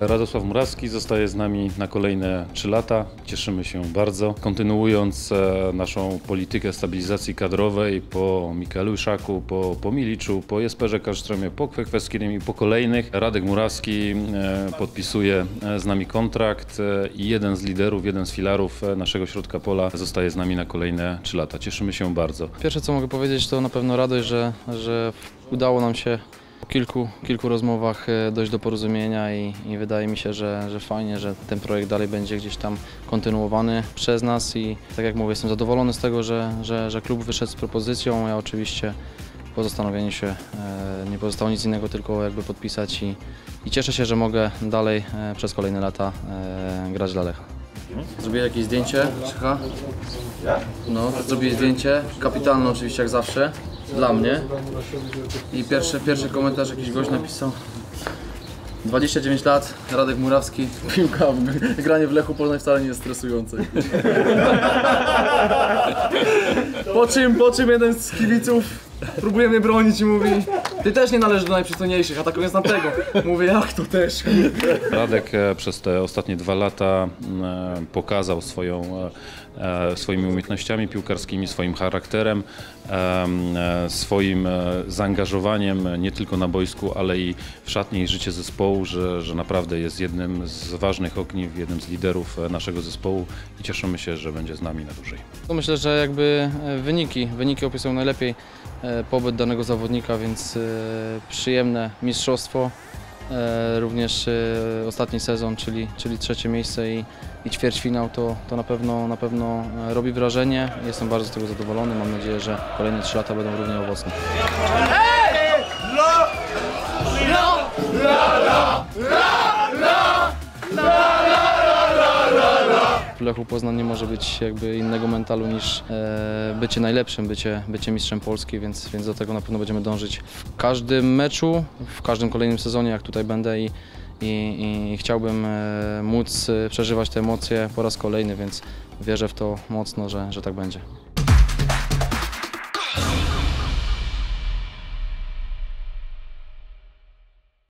Radosław Murawski zostaje z nami na kolejne 3 lata. Cieszymy się bardzo. Kontynuując naszą politykę stabilizacji kadrowej po Mikaelu Iszaku, po Miliczu, po Jesperze Kallströmie, po Kwekweskirym i po kolejnych, Radek Murawski podpisuje z nami kontrakt i jeden z liderów, jeden z filarów naszego środka pola zostaje z nami na kolejne 3 lata. Cieszymy się bardzo. Pierwsze, co mogę powiedzieć, to na pewno radość, że udało nam się po kilku rozmowach dojść do porozumienia i wydaje mi się, że fajnie, że ten projekt dalej będzie gdzieś tam kontynuowany przez nas i tak jak mówię, jestem zadowolony z tego, że klub wyszedł z propozycją. Ja oczywiście po zastanowieniu się nie pozostało nic innego, tylko jakby podpisać i cieszę się, że mogę dalej przez kolejne lata grać dla Lecha. Zrobię jakieś zdjęcie, Krzycha? No, zrobię zdjęcie, kapitalne oczywiście jak zawsze, dla mnie. I pierwszy komentarz jakiś gość napisał: 29 lat, Radek Murawski, piłka, granie w Lechu Poznań wcale nie jest stresujące. Po czym jeden z kibiców próbuje mnie bronić i mówi: ty też nie należysz do najprzystojniejszych, atakując tamtego. Mówię: jak to też? Radek przez te ostatnie 2 lata pokazał swoimi umiejętnościami piłkarskimi, swoim charakterem, swoim zaangażowaniem nie tylko na boisku, ale i w szatni i życie zespołu, że naprawdę jest jednym z ważnych ogniw, jednym z liderów naszego zespołu i cieszymy się, że będzie z nami na dłużej. Myślę, że jakby wyniki opisują najlepiej pobyt danego zawodnika, więc przyjemne mistrzostwo, również ostatni sezon, czyli 3. miejsce i ćwierćfinał, to na pewno robi wrażenie. Jestem bardzo z tego zadowolony, mam nadzieję, że kolejne 3 lata będą równie owocne. W Lechu Poznań nie może być jakby innego mentalu niż bycie najlepszym, bycie mistrzem Polski, więc do tego na pewno będziemy dążyć w każdym meczu, w każdym kolejnym sezonie, jak tutaj będę i chciałbym móc przeżywać te emocje po raz kolejny, więc wierzę w to mocno, że tak będzie.